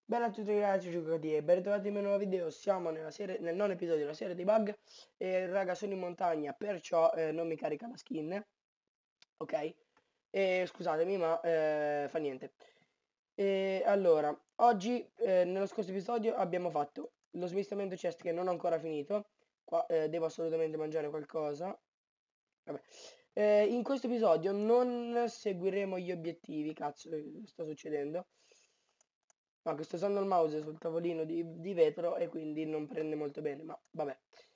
Bella a tutti ragazzi, giocatori e ben ritrovati in un nuovo video. Siamo nel nono episodio della serie dei bug. E raga, sono in montagna, perciò non mi carica la skin. Ok? E scusatemi, ma fa niente. E allora, oggi nello scorso episodio abbiamo fatto lo smistamento chest che non ho ancora finito. Qua devo assolutamente mangiare qualcosa. Vabbè. In questo episodio non seguiremo gli obiettivi. Cazzo, sta succedendo? No, che sto usando il mouse sul tavolino di vetro e quindi non prende molto bene, ma vabbè.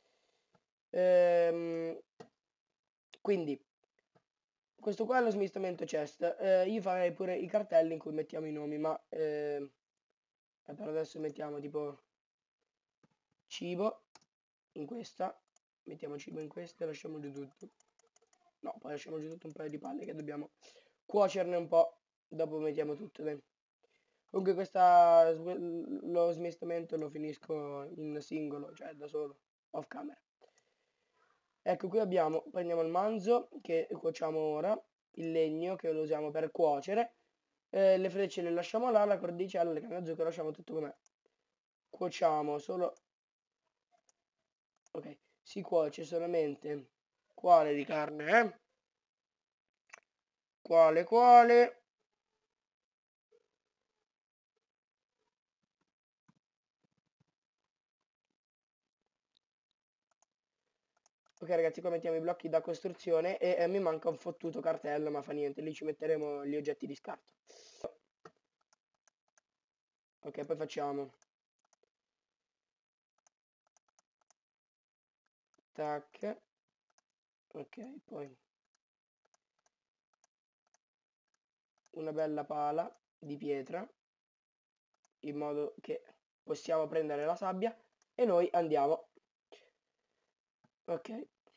Ehm, quindi, questo qua è lo smistamento chest. Io farei pure i cartelli in cui mettiamo i nomi, ma per adesso mettiamo tipo cibo in questa. Mettiamo cibo in questa e lasciamo giù tutto. No, poi lasciamo giù tutto un paio di palle che dobbiamo cuocerne un po'. Dopo mettiamo tutto, dai. Comunque lo smistamento lo finisco in singolo, cioè da solo, off camera. Ecco, qui prendiamo il manzo che cuociamo ora, il legno che lo usiamo per cuocere, le frecce le lasciamo là, la cordicella, le canne zucchero lasciamo tutto com'è. Cuociamo solo... Ok, si cuoce solamente quale di carne, eh? Quale? Ok ragazzi, qua mettiamo i blocchi da costruzione e mi manca un fottuto cartello, ma fa niente, lì ci metteremo gli oggetti di scarto. Ok, poi facciamo... Tac. Ok, poi una bella pala di pietra, in modo che possiamo prendere la sabbia e noi andiamo. Ok.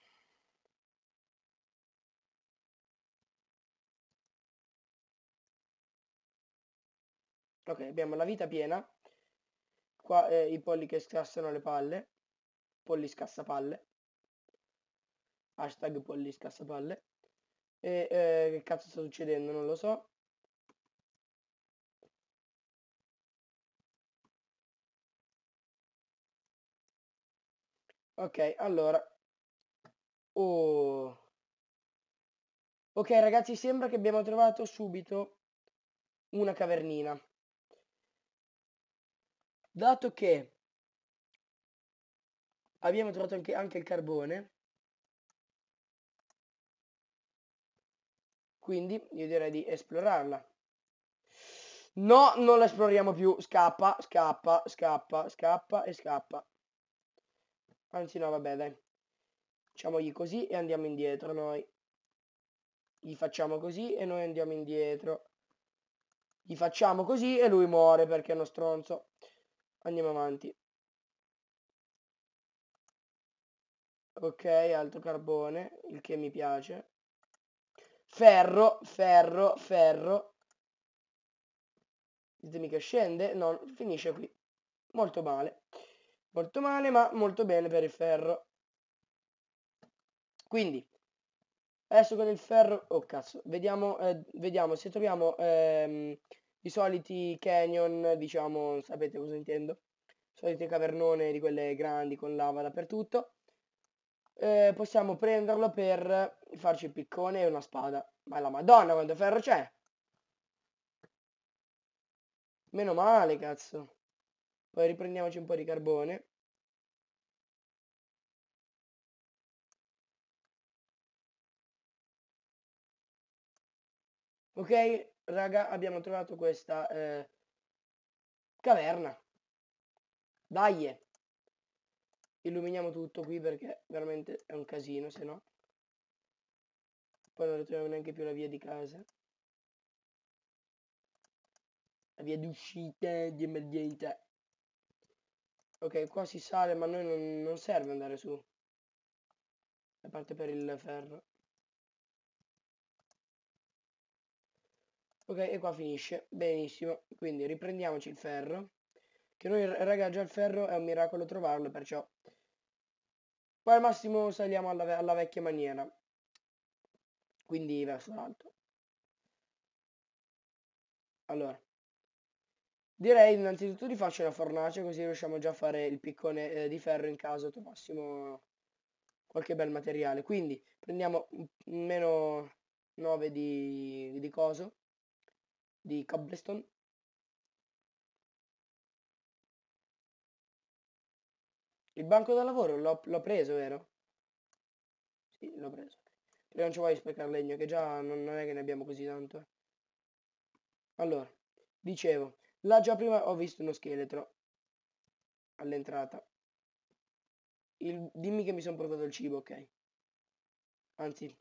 Ok, abbiamo la vita piena. Qua i polli che scassano le palle. Polli scassapalle. Hashtag polli scassapalle. E che cazzo sta succedendo? Non lo so. Ok, allora. Oh. Ok ragazzi, sembra che abbiamo trovato subito una cavernina. Dato che abbiamo trovato anche il carbone, quindi io direi di esplorarla. No, non la esploriamo più. Scappa e scappa. Anzi no, vabbè, dai. Facciamogli così e andiamo indietro noi. Gli facciamo così e noi andiamo indietro. Gli facciamo così e lui muore perché è uno stronzo. Andiamo avanti. Ok, altro carbone, il che mi piace. Ferro. Ditemi che scende. No, finisce qui. Molto male. Molto male, ma molto bene per il ferro. Quindi, adesso con il ferro... Oh, cazzo. Vediamo se troviamo i soliti canyon, diciamo, sapete cosa intendo? Solite cavernone di quelle grandi con lava dappertutto. Possiamo prenderlo per farci il piccone e una spada. Ma la madonna quanto ferro c'è! Meno male, cazzo. Poi riprendiamoci un po' di carbone. Ok, raga, abbiamo trovato questa caverna. Dai! Illuminiamo tutto qui perché veramente è un casino, se no. Poi non ritroviamo neanche più la via di casa. La via d'uscita di emergenza. Ok, qua si sale, ma a noi non serve andare su. A parte per il ferro. Ok, e qua finisce. Benissimo. Quindi riprendiamoci il ferro. Che noi, raga, già il ferro è un miracolo trovarlo, perciò... Poi al massimo saliamo alla vecchia maniera. Quindi verso l'alto. Allora. Direi innanzitutto di farci una fornace, così riusciamo già a fare il piccone di ferro in caso trovassimo qualche bel materiale. Quindi prendiamo un meno 9 di coso, di cobblestone. Il banco da lavoro l'ho preso, vero? Sì, l'ho preso. Perché non ci vuoi sprecare legno, che già non è che ne abbiamo così tanto. Allora, dicevo, là già prima ho visto uno scheletro all'entrata. Dimmi che mi sono portato il cibo, ok? Anzi,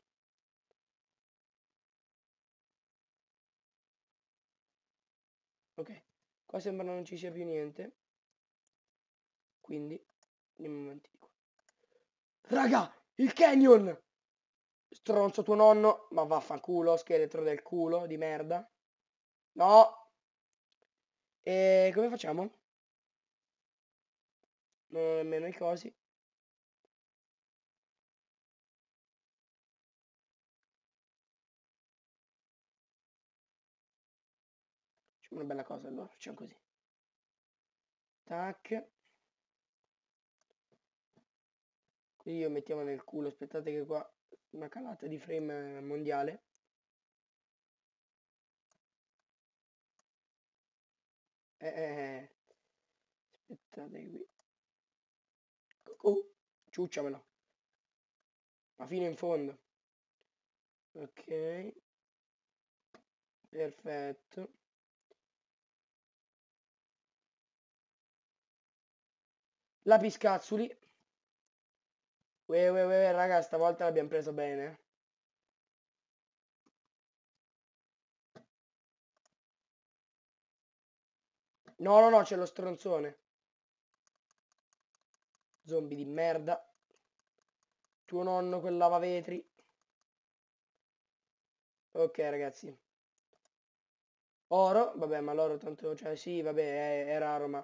ok. Qua sembra non ci sia più niente. Quindi, andiamo avanti di qua. Raga, il canyon! Stronzo tuo nonno, ma vaffanculo, scheletro del culo di merda. No! E come facciamo? Non ho nemmeno i cosi. Facciamo una bella cosa allora, facciamo così. Tac. Quindi io mettiamo nel culo, aspettate che qua una calata di frame mondiale. Aspettate qui. Ciucciamelo. Ma fino in fondo. Ok. Perfetto. Lapiscazzuli. Raga, stavolta l'abbiamo preso bene. No, c'è lo stronzone. Zombie di merda. Tuo nonno quel lavavetri. Ok, ragazzi. Oro, vabbè, ma l'oro tanto, cioè sì, vabbè, è raro, ma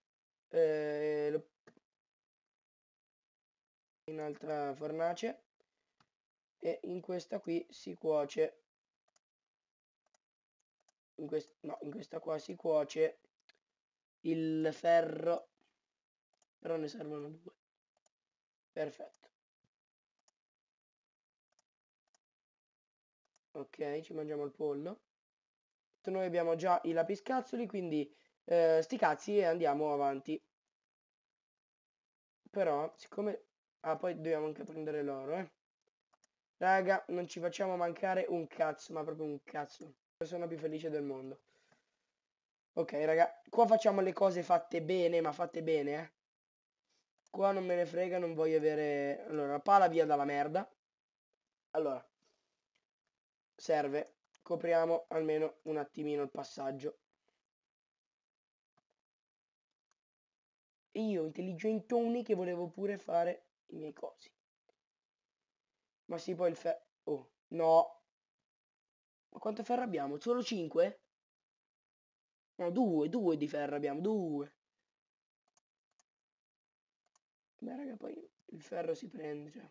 in altra fornace e in questa qui si cuoce. In questa qua si cuoce il ferro, però ne servono due. Perfetto. Ok, ci mangiamo il pollo. Noi abbiamo già i lapiscazzoli, quindi sti cazzi e andiamo avanti. Però, siccome... Ah, poi dobbiamo anche prendere l'oro, eh. Raga, non ci facciamo mancare un cazzo, ma proprio un cazzo. La persona più felice del mondo. Ok, raga, qua facciamo le cose fatte bene, ma fatte bene, eh. Qua non me ne frega, non voglio avere... Allora, pala via dalla merda. Allora, serve. Copriamo almeno un attimino il passaggio. Io, intelligentone, che volevo pure fare i miei cosi. Ma sì, poi il ferro... Oh, no. Ma quanto ferro abbiamo? Solo 5? No, 2 di ferro abbiamo, 2. Beh, raga, poi il ferro si prende, cioè.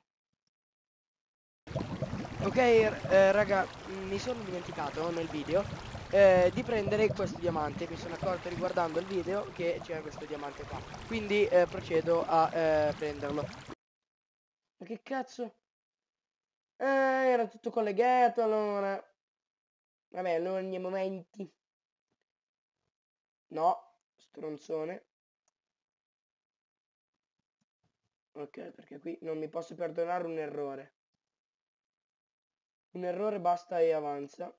Ok, raga, mi sono dimenticato nel video di prendere questo diamante. Mi sono accorto riguardando il video che c'era questo diamante qua. Quindi procedo a prenderlo. Ma che cazzo? Era tutto collegato allora. Vabbè, allora nei momenti. No, stronzone. Ok, perché qui non mi posso perdonare un errore. Un errore basta e avanza.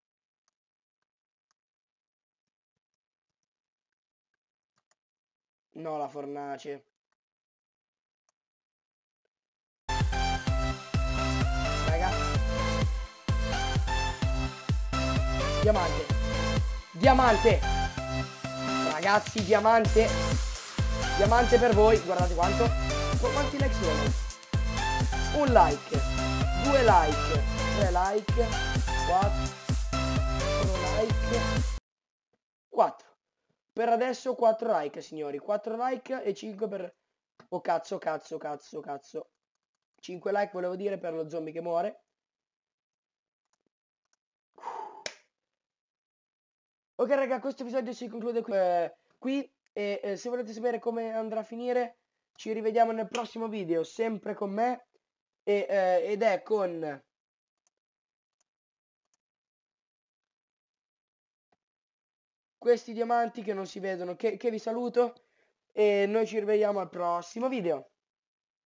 No, la fornace. Raga. Diamante. Diamante. Ragazzi, diamante. Diamante per voi. Guardate quanto. Quanti like sono? Un like. 2 like. 3 like. 4 like. 4. Per adesso 4 like, signori. 4 like e 5 per... Oh, cazzo. 5 like volevo dire per lo zombie che muore. Ok raga, questo episodio si conclude qui e se volete sapere come andrà a finire ci rivediamo nel prossimo video, sempre con me ed è con questi diamanti che non si vedono, che vi saluto e noi ci rivediamo al prossimo video.